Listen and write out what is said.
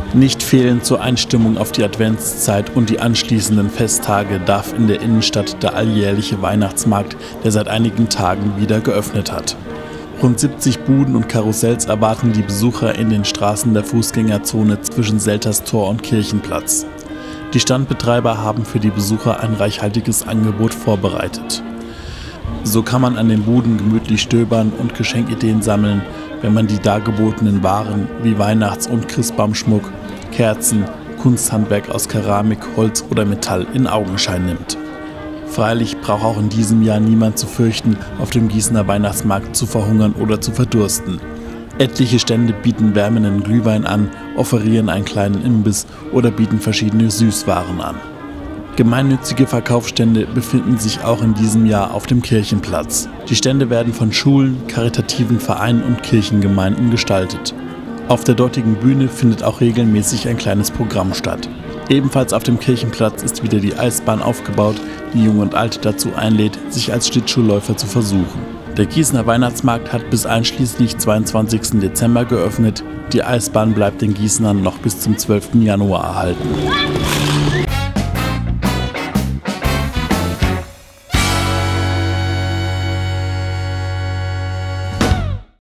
Nicht fehlen zur Einstimmung auf die Adventszeit und die anschließenden Festtage darf in der Innenstadt der alljährliche Weihnachtsmarkt, der seit einigen Tagen wieder geöffnet hat. Rund 70 Buden und Karussells erwarten die Besucher in den Straßen der Fußgängerzone zwischen Selterstor und Kirchenplatz. Die Standbetreiber haben für die Besucher ein reichhaltiges Angebot vorbereitet. So kann man an den Buden gemütlich stöbern und Geschenkideen sammeln, wenn man die dargebotenen Waren wie Weihnachts- und Christbaumschmuck, Kerzen, Kunsthandwerk aus Keramik, Holz oder Metall in Augenschein nimmt. Freilich braucht auch in diesem Jahr niemand zu fürchten, auf dem Gießener Weihnachtsmarkt zu verhungern oder zu verdursten. Etliche Stände bieten wärmenden Glühwein an, offerieren einen kleinen Imbiss oder bieten verschiedene Süßwaren an. Gemeinnützige Verkaufsstände befinden sich auch in diesem Jahr auf dem Kirchenplatz. Die Stände werden von Schulen, karitativen Vereinen und Kirchengemeinden gestaltet. Auf der dortigen Bühne findet auch regelmäßig ein kleines Programm statt. Ebenfalls auf dem Kirchenplatz ist wieder die Eisbahn aufgebaut, die Jung und Alt dazu einlädt, sich als Schlittschuhläufer zu versuchen. Der Gießener Weihnachtsmarkt hat bis einschließlich 22. Dezember geöffnet. Die Eisbahn bleibt den Gießenern noch bis zum 12. Januar erhalten.